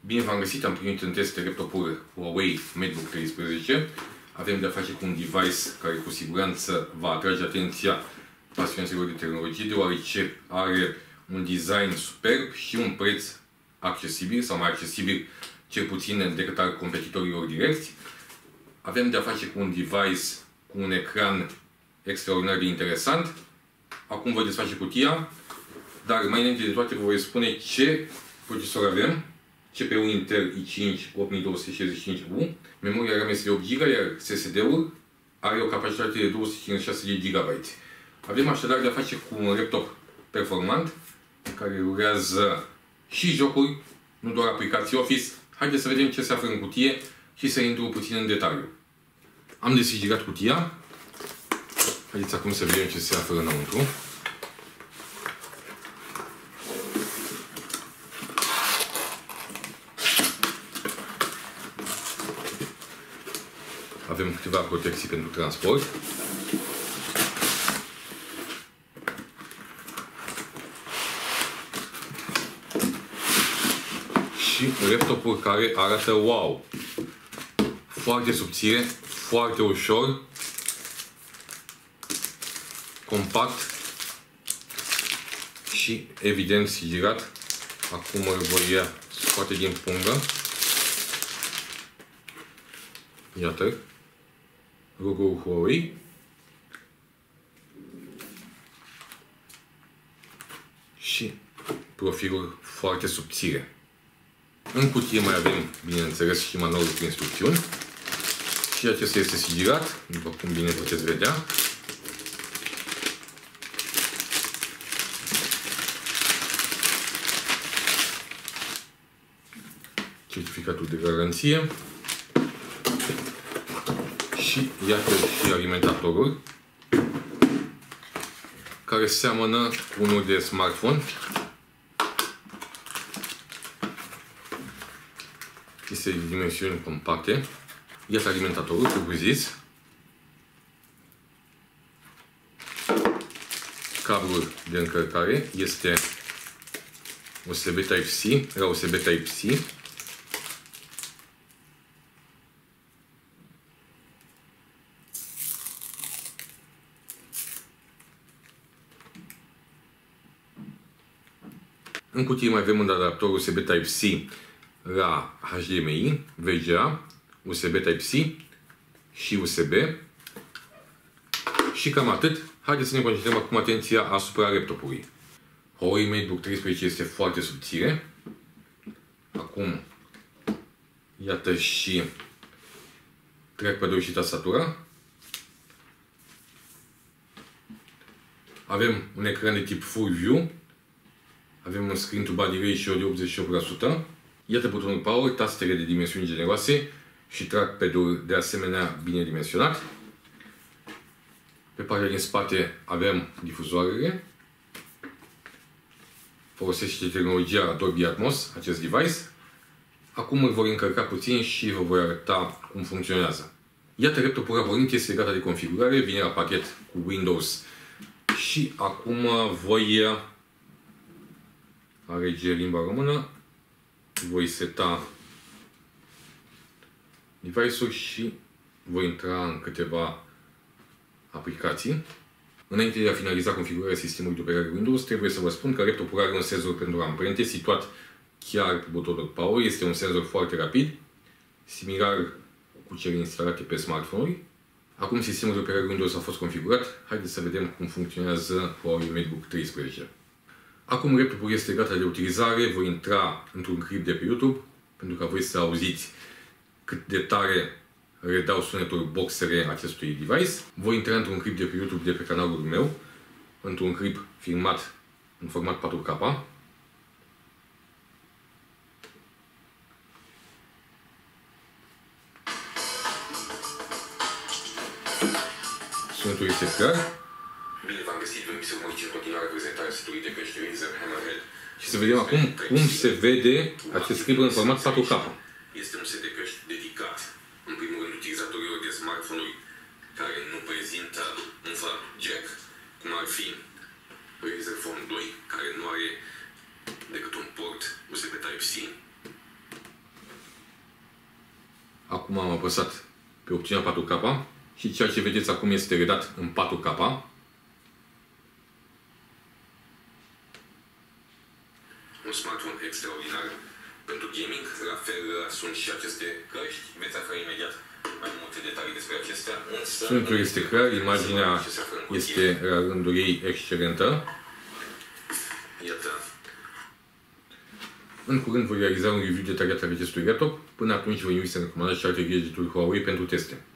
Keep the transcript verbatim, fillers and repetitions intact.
Bine v-am găsit, am primit în test laptopul Huawei MateBook treisprezece. Avem de-a face cu un device care cu siguranță va atrage atenția pasionaților de tehnologie, deoarece are un design superb și un preț accesibil, sau mai accesibil cel puțin decât al competitorilor direcți. Avem de-a face cu un device cu un ecran extraordinar de interesant. Acum vă desface cutia, dar mai înainte de toate vă voi spune ce procesor avem. C P U Intel i cinci opt mii două sute șaizeci și cinci U, memoria RAM este de opt giga, iar S S D-ul are o capacitate de două sute cincizeci și șase de gigabyte. Avem așadar de a face cu un laptop performant, care rulează și jocuri, nu doar aplicații Office. Haideți să vedem ce se află în cutie și să intru puțin în detaliu. Am desigilat cutia. Haideți acum să vedem ce se află înăuntru. Avem câteva protecții pentru transport. Și laptopul care arată wow! Foarte subțire, foarte ușor, compact și evident sigilat. Acum îl voi ia scoate din pungă. Iată logo-ul Huawei. Și profilul foarte subțire. În cutie mai avem, bineînțeles, și manualul cu instrucțiuni. Și acesta este sigilat, după cum bine puteți vedea. Certificatul de garanție. Și iată și alimentatorul, care seamănă cu unul de smartphone. Este de dimensiuni compacte. Iată alimentatorul, propriu-zis. Cablul de încărcare este U S B Type-C, la U S B Type-C. În cutie mai avem un adaptor U S B Type-C la H D M I, V G A, U S B Type-C și U S B. Și cam atât. Haideți să ne concentrăm acum atenția asupra laptopului. Huawei MateBook treisprezece este foarte subțire. Acum, iată și trackpad-ul și tastatura. Avem un ecran de tip Full View. Avem un screen to body ratio de optzeci și opt la sută. Iată butonul Power, tastele de dimensiuni generoase și trackpad-ul de asemenea bine dimensionat. Pe partea din spate avem difuzoarele. Folosește tehnologia Dolby Atmos acest device. Acum îl voi încărca puțin și vă voi arăta cum funcționează. Iată laptopul rapornit, este gata de configurare, vine la pachet cu Windows. Și acum voi alege limba română, voi seta device-ul și voi intra în câteva aplicații. Înainte de a finaliza configurarea sistemului de operare Windows, trebuie să vă spun că laptopul are un senzor pentru amprente situat chiar pe butonul Power. Este un senzor foarte rapid, similar cu cele instalate pe smartphone-uri. Acum sistemul de operare Windows a fost configurat. Haideți să vedem cum funcționează Huawei MateBook treisprezece. Acum laptopul este gata de utilizare, voi intra într-un clip de pe YouTube, pentru ca voi să auziți cât de tare redau sunetul boxere acestui device. Voi intra într-un clip de pe YouTube de pe canalul meu, într-un clip filmat în format patru K. Sunetul este clar. Bine v-am găsit, vă invit să urmăriți în continuare prezentarea setului de căști Razer Hammerhead. Și să vedem acum cum se vede acest clip în format patru K. Este un set de căști dedicat, în primul rând, utilizatorilor de smartphone-uri care nu prezintă un far jack, cum ar fi Razer Phone doi, care nu are decât un port U S B Type-C. Acum am apăsat pe opțiunea patru K și ceea ce vedeți acum este redat în patru K. Un smartphone extraordinar pentru gaming, la fel sunt și aceste căști, veți afla imediat mai multe detalii despre acestea. Sunetul este clar, imaginea este la rândul ei excelentă. Iată. În curând voi realiza un review detaliat al acestui laptop. Până atunci vă invit să recomandați și alte gadgeturi Huawei pentru teste.